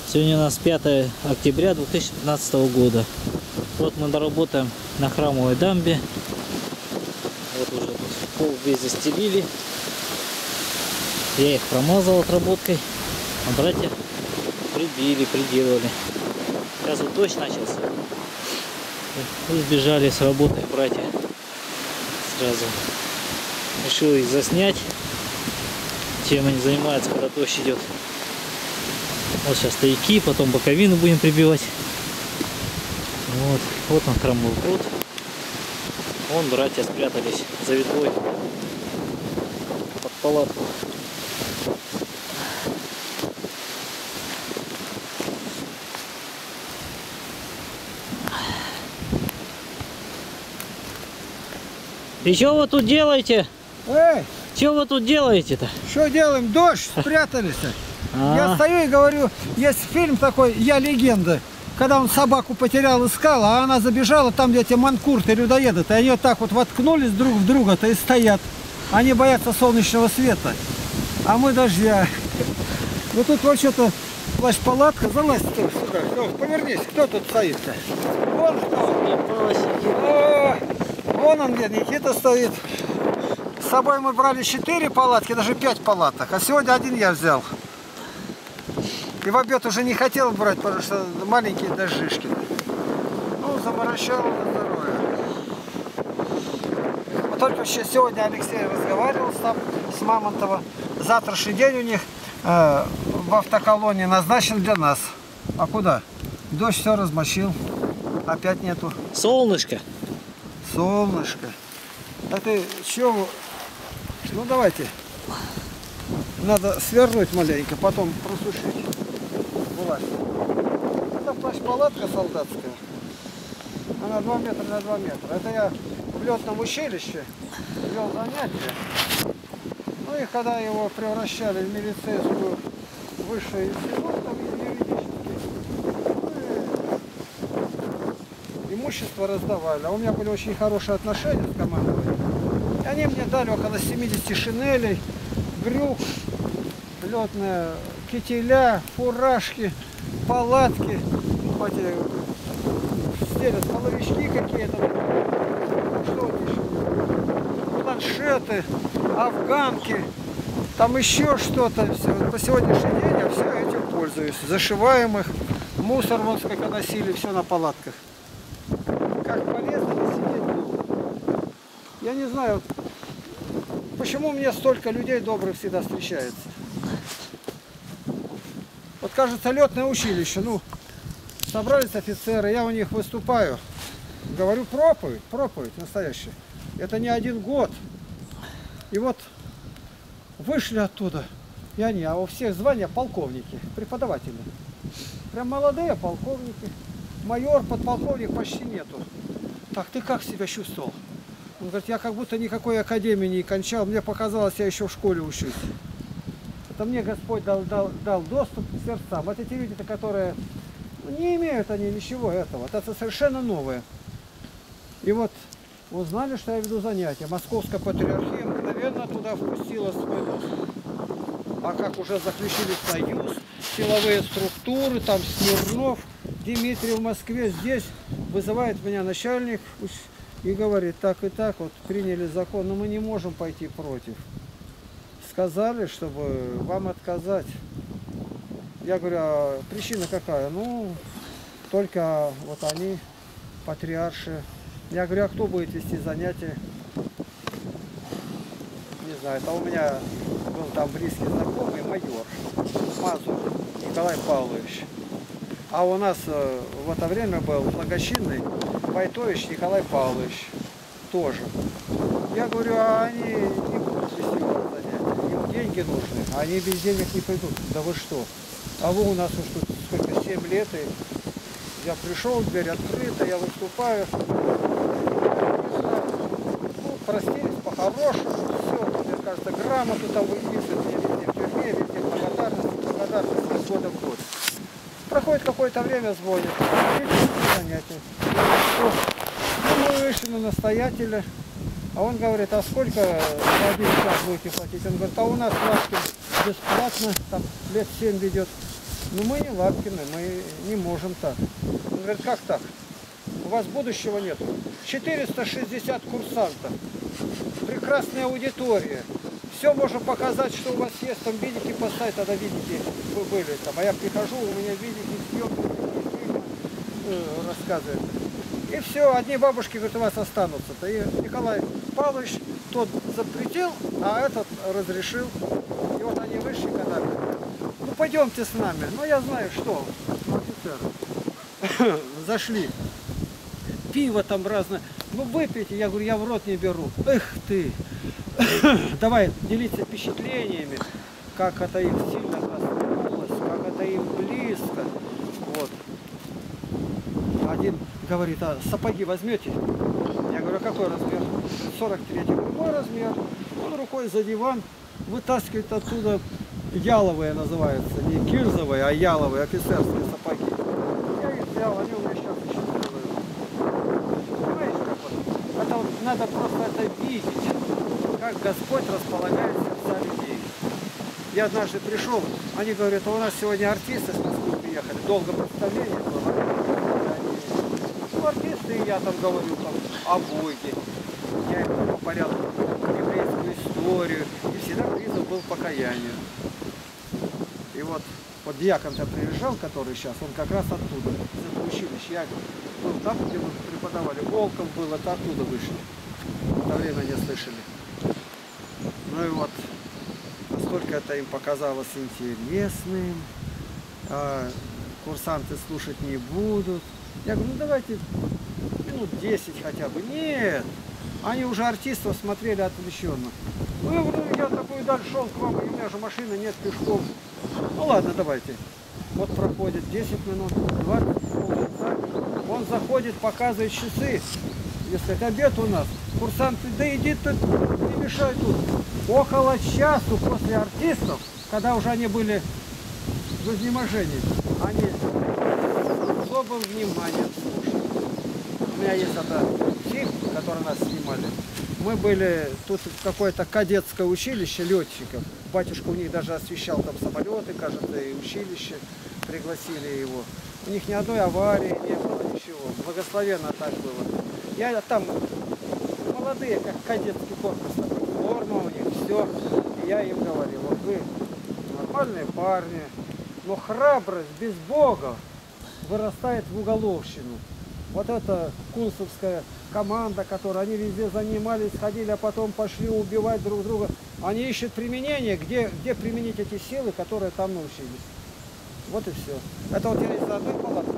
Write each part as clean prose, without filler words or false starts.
Сегодня у нас 5 октября 2015 года. Вот мы доработаем на храмовой дамбе. Вот уже тут пол весь застелили. Я их промазал отработкой, а братья приделали. Сейчас вот дождь начался. И сбежали с работы братья. Сразу решил их заснять, чем они занимаются, когда дождь идет. Вот сейчас стояки, потом боковину будем прибивать. Вот он, храмовый пруд. Вон братья спрятались за ветвой под палатку. И что вы тут делаете? Эй! Что вы тут делаете-то? Что делаем? Дождь, спрятались. Я стою и говорю, есть фильм такой «Я легенда», когда он собаку потерял, искал, а она забежала там, где эти манкурты, людоеды, и они вот так вот воткнулись друг в друга-то и стоят. Они боятся солнечного света, а мы дождя. Ну тут вот что-то плащ-палатка, залазь сюда. Повернись, кто тут стоит-то? Вон кто. Вон он где, Никита стоит. С собой мы брали 4 палатки, даже 5 палаток, а сегодня один я взял. И в обед уже не хотел брать, потому что маленькие дождишки. Ну, заморощало на здоровье. Вот только сегодня Алексей разговаривал там с Мамонтова. Завтрашний день у них в автоколонии назначен для нас. А куда? Дождь все размочил. Опять нету. Солнышко. Солнышко. А ты чего? Ну давайте. Надо свернуть маленько, потом просушить. Это плащ-палатка солдатская. Она 2 метра на 2 метра. Это я в летном училище вел занятия. Ну и когда его превращали в милицейскую высшую институт, там юридический, имущество раздавали. А у меня были очень хорошие отношения с командой. И они мне дали около 70 шинелей, брюк, летная кителя, фуражки, палатки, стелят половички какие-то, что еще, планшеты, афганки, там еще что-то. Вот по сегодняшний день я все этим пользуюсь. Зашиваем их, мусор вон сколько носили, все на палатках. Как полезно сидеть дома. Я не знаю, почему мне столько людей добрых всегда встречается. Вот кажется, летное училище, ну, собрались офицеры, я у них выступаю, говорю проповедь настоящая. Это не 1 год. И вот вышли оттуда, и они, а у всех звания полковники, преподаватели. Прям молодые полковники, майор, подполковник почти нету. Так, ты как себя чувствовал? Он говорит, я как будто никакой академии не кончал, мне показалось, я еще в школе учусь. Это мне Господь дал доступ к сердцам. Вот эти люди-то, которые не имеют они ничего этого. Это совершенно новое. И вот узнали, что я веду занятия. Московская патриархия мгновенно туда впустила свой доступ. А как уже заключили союз, силовые структуры, там Смирнов, Дмитрий в Москве, здесь вызывает меня начальник и говорит, так и так, вот приняли закон, но мы не можем пойти против. Сказали, чтобы вам отказать. Я говорю, а причина какая? Ну, только вот они, патриарши. Я говорю, а кто будет вести занятия? Не знаю, это у меня был там близкий знакомый майор Мазур Николай Павлович. А у нас в это время был благочинный Войтович Николай Павлович тоже. Я говорю, а они не будут вести занятия, им деньги нужны, а они без денег не придут. Да вы что? А вы у нас уж тут сколько, 7 лет, и я пришел, дверь открыта, я выступаю. Ну, простились по-хорошему, все, мне кажется, грамоту там выписывают, мне везде в тюрьме, везде благодарность с года в год. Проходит какое-то время, звонят, занятия. Ну, мы вышли на настоятеля, а он говорит, а сколько за 1 час будете платить? Он говорит, а у нас платим бесплатно, там лет 7 ведет. Ну мы не Лапкины, мы не можем так. Он говорит, как так? У вас будущего нет. 460 курсантов. Прекрасная аудитория. Все можно показать, что у вас есть. Там видики поставить, тогда видики вы были там. А я прихожу, у меня видики съемки, рассказывают. И все, одни бабушки, говорят, у вас останутся-то. И Николай Павлович тот запретил, а этот разрешил. И вот они вышли, когда ну пойдемте с нами. Ну я знаю, что офицеры зашли. Пиво там разное. Ну выпейте, я говорю, я в рот не беру. Эх ты! Давай делиться впечатлениями, как это им сильно коснулось, как это им близко. Вот. Один говорит, а сапоги возьмете? Я говорю, а какой размер? 43. Мой размер. Он рукой за диван вытаскивает оттуда яловые называются. Не кирзовые, а яловые офицерские сапоги. Я их взял, они у меня сейчас еще делают. Понимаешь, как вот? Это вот надо просто это видеть, как Господь располагает сердца людей. Я однажды пришел, они говорят, а у нас сегодня артисты с Москвы приехали, долго представление было. Ну, артисты, и я там говорю там, о Боге. Я им там по порядку еврейскую историю. И всегда призыв был покаянию. И вот диакон-то приезжал, который сейчас, он как раз оттуда, из этого училища. Я был там, где мы преподавали. Волков был, это оттуда вышли. В то время не слышали. Ну и вот, насколько это им показалось интересным, курсанты слушать не будут. Я говорю, ну давайте минут 10 хотя бы. Нет, они уже артистов смотрели отвлеченно. Ну я говорю, я такой дальше шел к вам, и у меня же машины нет пешком. Ну ладно, давайте. Вот проходит 10 минут, 20, полчаса. Он заходит, показывает часы. Если это обед у нас, курсанты, да иди тут, не мешай тут. Около часу после артистов, когда уже они были в изнеможении, они с особым вниманием слушали. У меня есть это фильм, который нас снимали. Мы были тут какое-то кадетское училище летчиков. Батюшка у них даже освещал там самолеты, кажется, и училище. Пригласили его. У них ни одной аварии не было, ничего. Благословенно так было. Я там молодые, как кадетский корпус, форма у них, все. И я им говорил, вот вы нормальные парни, но храбрость без Бога вырастает в уголовщину. Вот эта кунцевская команда, которая они везде занимались, ходили, а потом пошли убивать друг друга. Они ищут применение, где применить эти силы, которые там научились. Вот и все. Это вот я из одной палатки.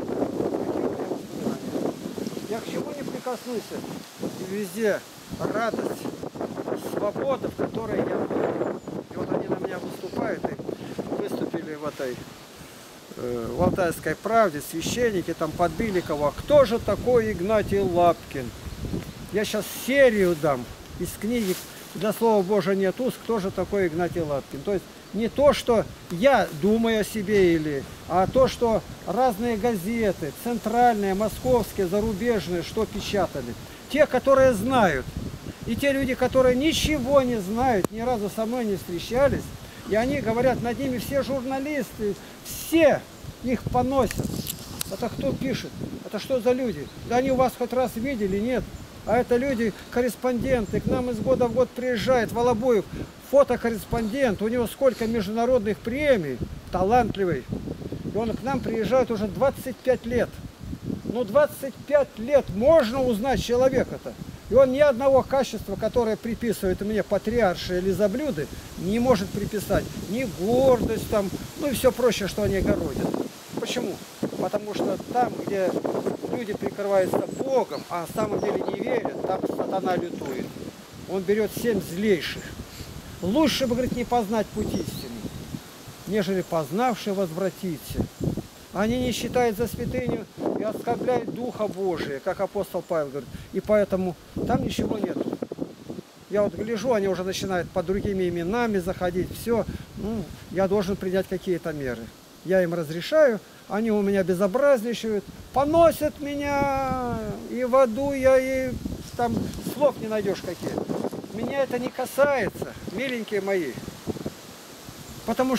Я к чему не прикоснусь. Везде радость, свобода, в которой я был. И вот они на меня выступают, и выступили в этой в Алтайской правде, священники там подбили кого. Кто же такой Игнатий Лапкин? Я сейчас серию дам из книги «Для Слова Божия нет уст», кто же такой Игнатий Лапкин. То есть не то, что я думаю о себе, а то, что разные газеты, центральные, московские, зарубежные, что печатали. Те, которые знают. И те люди, которые ничего не знают, ни разу со мной не встречались, и они говорят, над ними все журналисты, все их поносят. Это кто пишет? Это что за люди? Да они у вас хоть раз видели? Нет. А это люди, корреспонденты. К нам из года в год приезжает Волобуев, фотокорреспондент. У него сколько международных премий. Талантливый. И он к нам приезжает уже 25 лет. Ну 25 лет можно узнать человека-то. И он ни одного качества, которое приписывает мне патриарши или заблюды, не может приписать. Ни гордость там, ну и все проще, что они городят. Почему? Потому что там, где люди прикрываются Богом, а на самом деле не верят, там сатана лютует. Он берет 7 злейших. Лучше бы, говорит, не познать путь истины, нежели познавший возвратиться. Они не считают за святыню и оскорбляют Духа Божия, как апостол Павел говорит. И поэтому там ничего нет. Я вот гляжу, они уже начинают под другими именами заходить. Все, ну, я должен принять какие-то меры. Я им разрешаю, они у меня безобразничают, поносят меня, и в аду я, и там слов не найдешь какие. Меня это не касается, миленькие мои. Потому что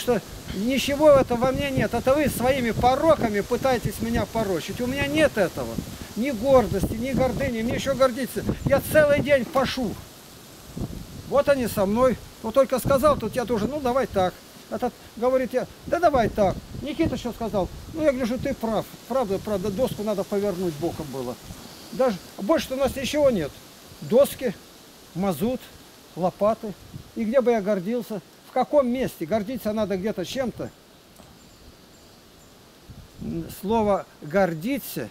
Ничего этого во мне нет. Это вы своими пороками пытаетесь меня порочить. У меня нет этого. Ни гордости, ни гордыни. Мне еще гордиться. Я целый день пашу. Вот они со мной. Вот только сказал, тут я тоже, ну давай так. Этот говорит, я, да давай так. Никита что сказал? Ну я гляжу, ты прав. Правда, доску надо повернуть боком было. Даже больше у нас ничего нет. Доски, мазут, лопаты. И где бы я гордился? В каком месте? Гордиться надо где-то чем-то. Слово «гордиться»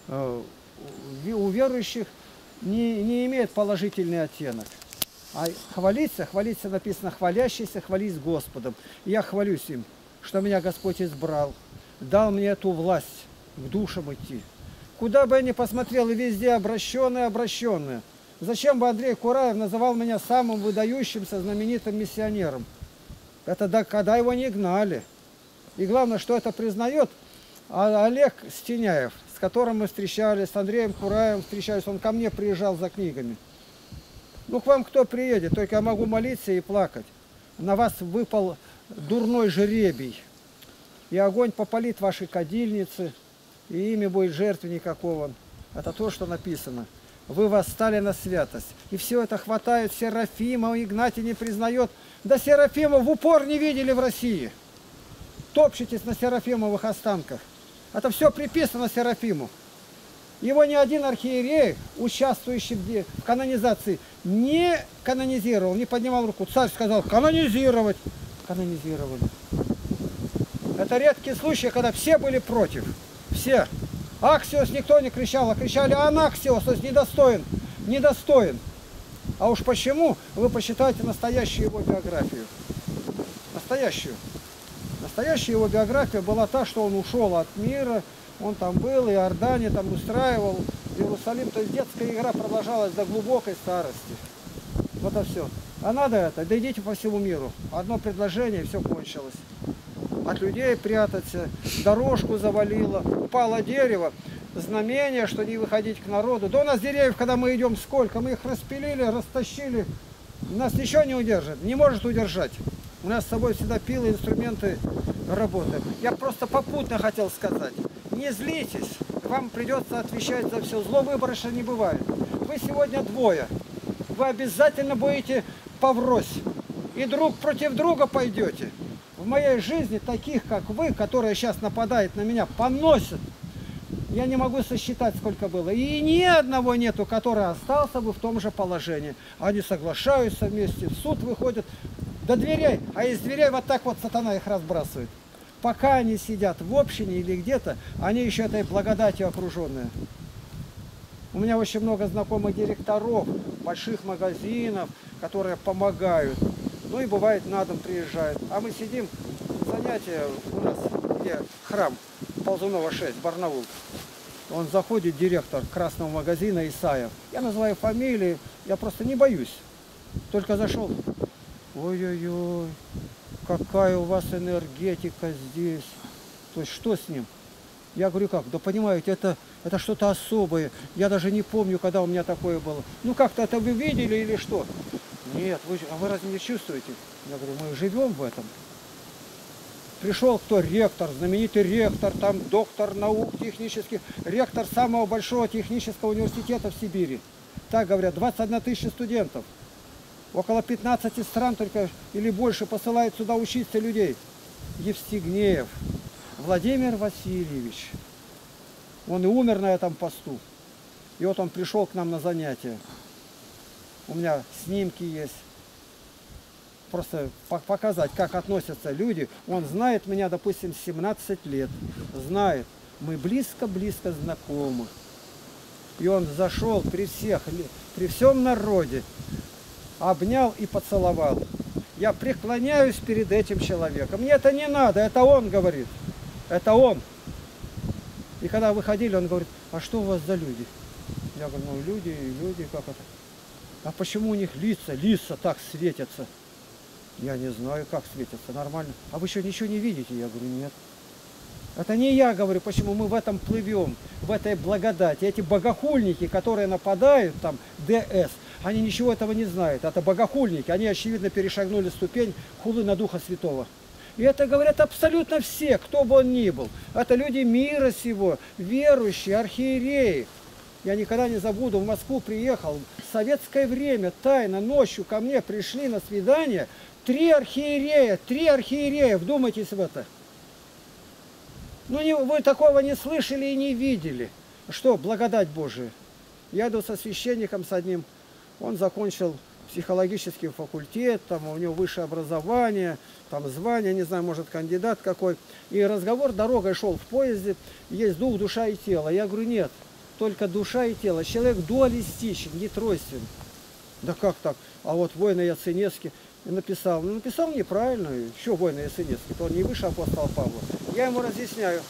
у верующих не имеет положительный оттенок. А хвалиться написано «хвалящийся, хвались Господом». И я хвалюсь им, что меня Господь избрал, дал мне эту власть к душам идти. Куда бы я ни посмотрел, и везде обращенные. Зачем бы Андрей Кураев называл меня самым выдающимся знаменитым миссионером? Это да, когда его не гнали. И главное, что это признает Олег Стеняев, с которым мы встречались, с Андреем Кураевым встречались. Он ко мне приезжал за книгами. Ну, к вам кто приедет? Только я могу молиться и плакать. На вас выпал дурной жребий. И огонь попалит ваши кадильницы, и ими будет жертвенник окован. Это то, что написано. Вы восстали на святость. И все это хватает Серафима, Игнатий не признает. Да Серафима в упор не видели в России. Топчетесь на Серафимовых останках. Это все приписано Серафиму. Его ни один архиерей, участвующий в канонизации, не канонизировал, не поднимал руку. Царь сказал канонизировать. Канонизировали. Это редкие случаи, когда все были против. Все. Аксиос никто не кричал, а кричали Анаксиос, то есть недостоин. Недостоин. А уж почему, вы посчитайте настоящую его биографию. Настоящую. Настоящая его биография была та, что он ушел от мира, он там был, и Иордане там устраивал, Иерусалим. То есть детская игра продолжалась до глубокой старости. Вот и все. А надо это, да идите по всему миру. Одно предложение, и все кончилось. От людей прятаться, дорожку завалило, упало дерево, знамение, что не выходить к народу. Да у нас деревьев, когда мы идем, сколько? Мы их распилили, растащили. Нас ничего не удержит, не может удержать. У нас с собой всегда пилы, инструменты работают. Я просто попутно хотел сказать. Не злитесь, вам придется отвечать за все. Зло выборочно не бывает. Вы сегодня двое. Вы обязательно будете поврось. И друг против друга пойдете. В моей жизни таких, как вы, которые сейчас нападают на меня, поносят. Я не могу сосчитать, сколько было. И ни одного нету, который остался бы в том же положении. Они соглашаются вместе, в суд выходят до дверей. А из дверей вот так вот сатана их разбрасывает. Пока они сидят в общине или где-то, они еще этой благодатью окруженные. У меня очень много знакомых директоров больших магазинов, которые помогают. Ну и бывает на дом приезжают. А мы сидим, занятия у нас, где храм Ползунова 6, Барнаул. Он заходит, директор красного магазина Исаев. Я называю фамилии, я просто не боюсь. Только зашел. Ой-ой-ой, какая у вас энергетика здесь. То есть что с ним? Я говорю, как? Да понимаете, это что-то особое. Я даже не помню, когда у меня такое было. Ну как-то это вы видели или что? Нет, а вы разве не чувствуете? Я говорю, мы живем в этом. Пришел кто? Ректор, знаменитый ректор, там доктор наук технических, ректор самого большого технического университета в Сибири. Так говорят, 21 тысяча студентов. Около 15 стран только или больше посылают сюда учиться людей. Евстигнеев Владимир Васильевич. Он и умер на этом посту. И вот он пришел к нам на занятия. У меня снимки есть. Просто показать, как относятся люди. Он знает меня, допустим, 17 лет. Знает. Мы близко-близко знакомы. И он зашел при всех, при всем народе, обнял и поцеловал. Я преклоняюсь перед этим человеком. Мне это не надо, это он говорит. Это он. И когда выходили, он говорит, а что у вас за люди? Я говорю, ну люди, как это? А почему у них лица так светятся? Я не знаю, как светятся, нормально. А вы что, ничего не видите? Я говорю, нет. Это не я говорю, почему мы в этом плывем, в этой благодати. Эти богохульники, которые нападают, там, ДС, они ничего этого не знают. Это богохульники, они, очевидно, перешагнули ступень хулы на Духа Святого. И это говорят абсолютно все, кто бы он ни был. Это люди мира сего, верующие, архиереи. Я никогда не забуду, в Москву приехал, в советское время, тайно, ночью ко мне пришли на свидание 3 архиерея, вдумайтесь в это. Ну, вы такого не слышали и не видели. Что, благодать Божия. Я иду со священником, с одним, он закончил психологический факультет, там у него высшее образование, там звание, не знаю, может кандидат какой. И разговор дорогой шел в поезде, есть дух, душа и тело. Я говорю, нет, только душа и тело. Человек дуалистичен, не тройствен. Да как так? А вот воины Яценецкий написал. Ну, написал неправильно. Еще воины Яценецкий, то он не выше апостола Павла. Я ему разъясняю.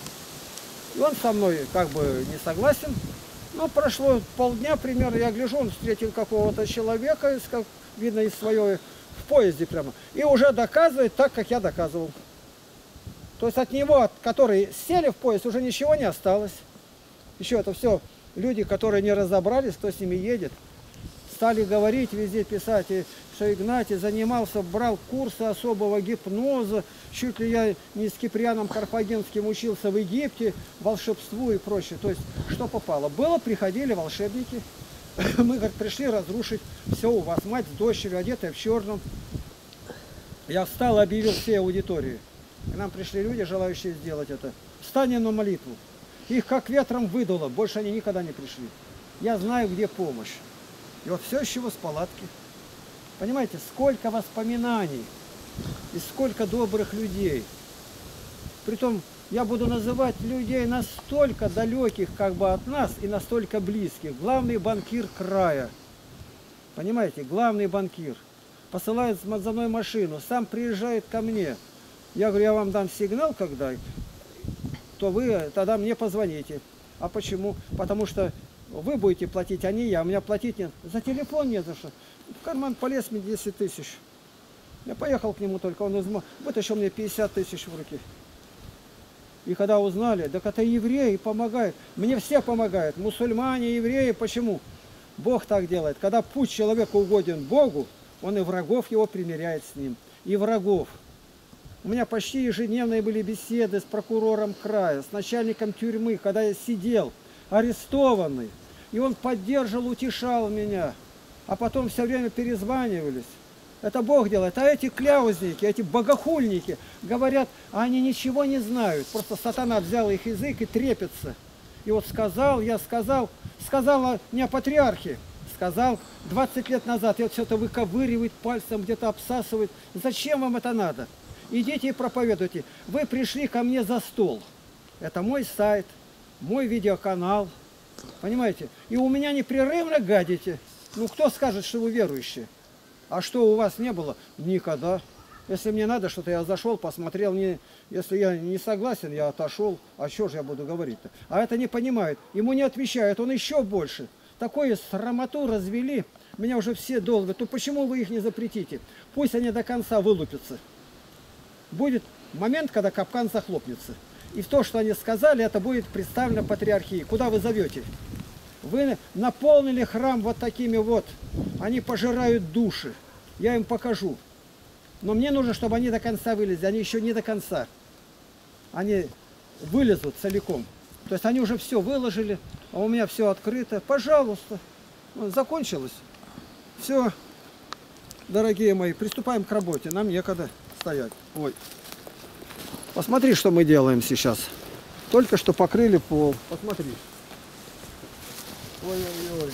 И он со мной как бы не согласен. Но прошло полдня примерно, я гляжу, он встретил какого-то человека, видно, из своей, в поезде прямо. И уже доказывает так, как я доказывал. То есть от него, которые сели в поезд, уже ничего не осталось. Еще это все люди, которые не разобрались, кто с ними едет. Стали говорить, везде писать, что Игнатий занимался, брал курсы особого гипноза. Чуть ли я не с Киприаном Карфагенским учился в Египте, волшебству и прочее. То есть, что попало. Было, приходили волшебники. Мы, говорит, пришли разрушить все у вас. Мать с дочерью, одетая в черном. Я встал и объявил всей аудитории. К нам пришли люди, желающие сделать это. Встанем на молитву. Их как ветром выдуло. Больше они никогда не пришли. Я знаю, где помощь. И вот все еще с палатки. Понимаете, сколько воспоминаний и сколько добрых людей. Притом я буду называть людей настолько далеких как бы от нас и настолько близких. Главный банкир края. Понимаете, главный банкир. Посылает за мной машину, сам приезжает ко мне. Я говорю, я вам дам сигнал, когда, то вы тогда мне позвоните. А почему? Потому что вы будете платить, а не я. У меня платить нет. За телефон не за что. В карман полез мне 10 тысяч. Я поехал к нему только, он вытащил мне 50 тысяч в руки. И когда узнали, так это евреи помогают. Мне все помогают. Мусульмане, евреи. Почему? Бог так делает. Когда путь человека угоден Богу, он и врагов его примиряет с ним. И врагов. У меня почти ежедневные были беседы с прокурором края, с начальником тюрьмы, когда я сидел, арестованный. И он поддерживал, утешал меня. А потом все время перезванивались. Это Бог делает. А эти кляузники, эти богохульники говорят, они ничего не знают. Просто сатана взял их язык и трепется. И вот сказал, я сказал не о патриархе. Сказал 20 лет назад, и вот все это выковыривает пальцем, где-то обсасывает. Зачем вам это надо? Идите и проповедуйте. Вы пришли ко мне за стол. Это мой сайт, мой видеоканал. Понимаете? И у меня непрерывно гадите. Ну, кто скажет, что вы верующие? А что у вас не было? Никогда. Если мне надо что-то, я зашел, посмотрел. Если я не согласен, я отошел. А что же я буду говорить-то? А это не понимает. Ему не отвечают, он еще больше. Такую срамоту развели. Меня уже все долбят. Ну почему вы их не запретите? Пусть они до конца вылупятся. Будет момент, когда капкан захлопнется. И в то, что они сказали, это будет представлено патриархии. Куда вы зовете? Вы наполнили храм вот такими вот. Они пожирают души. Я им покажу. Но мне нужно, чтобы они до конца вылезли. Они еще не до конца. Они вылезут целиком. То есть они уже все выложили, а у меня все открыто. Пожалуйста. Закончилось. Все, дорогие мои, приступаем к работе. Нам некогда стоять. Ой. Посмотри, что мы делаем сейчас. Только что покрыли пол. Посмотри. Ой-ой-ой.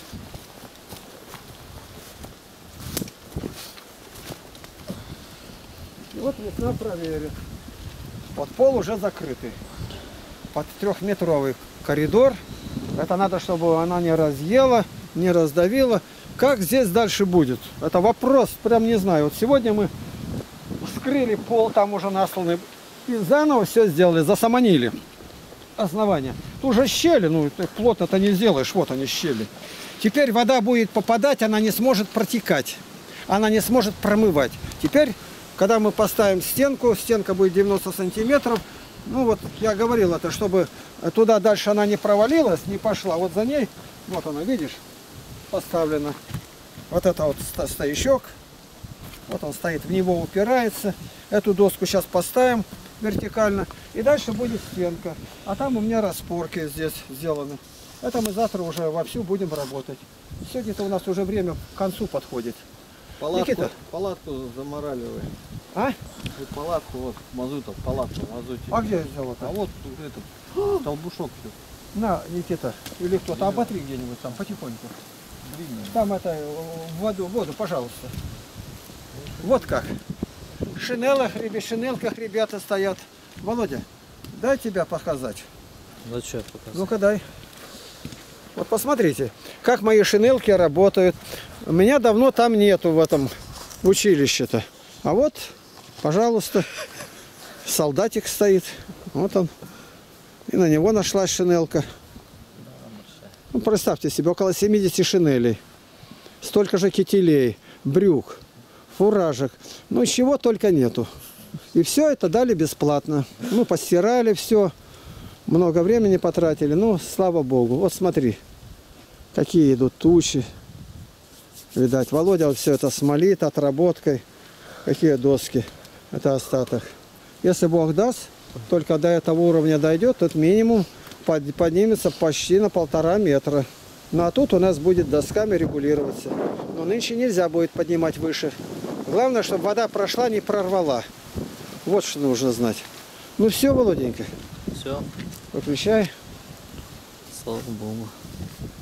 И вот весна проверит. Вот пол уже закрытый. Под 3-метровый коридор. Это надо, чтобы она не разъела, не раздавила. Как здесь дальше будет? Это вопрос, прям не знаю. Вот сегодня мы вскрыли пол, там уже насланы. И заново все сделали, засаманили основание. Тут уже щели, ну плотно-то не сделаешь, вот они щели. Теперь вода будет попадать, она не сможет протекать. Она не сможет промывать. Теперь, когда мы поставим стенку, стенка будет 90 сантиметров. Ну вот, я говорил это, чтобы туда дальше она не провалилась, не пошла. Вот за ней, вот она, видишь, поставлена. Вот это вот стоячок. Вот он стоит, в него упирается. Эту доску сейчас поставим вертикально. И дальше будет стенка. А там у меня распорки здесь сделаны. Это мы завтра уже вовсю будем работать. Сегодня-то у нас уже время к концу подходит. Никита. Палатку замораливаем. А? Вот палатку, вот, мазутов, палатку, мазутик. А где сделано-то? А вот этот, столбушок все. На, Никита, или кто-то, оботри где-нибудь там, потихоньку. Там это, в воду, пожалуйста. Вот как. В шинелках ребята стоят. Володя, дай тебя показать. Ну что показать? Ну-ка дай. Вот посмотрите, как мои шинелки работают. Меня давно там нету в этом училище-то. А вот, пожалуйста, солдатик стоит. Вот он. И на него нашлась шинелка. Ну, представьте себе, около 70 шинелей. Столько же кителей, брюк, фуражек. Ну, чего только нету. И все это дали бесплатно. Ну, постирали все. Много времени потратили. Ну, слава богу. Вот смотри, какие идут тучи. Видать, Володя вот все это смолит отработкой. Какие доски. Это остаток. Если Бог даст, только до этого уровня дойдет, то минимум поднимется почти на 1,5 метра. Ну а тут у нас будет досками регулироваться. Но нынче нельзя будет поднимать выше. Главное, чтобы вода прошла, не прорвала. Вот что нужно знать. Ну все, Володенька. Все, Выключай. слава богу.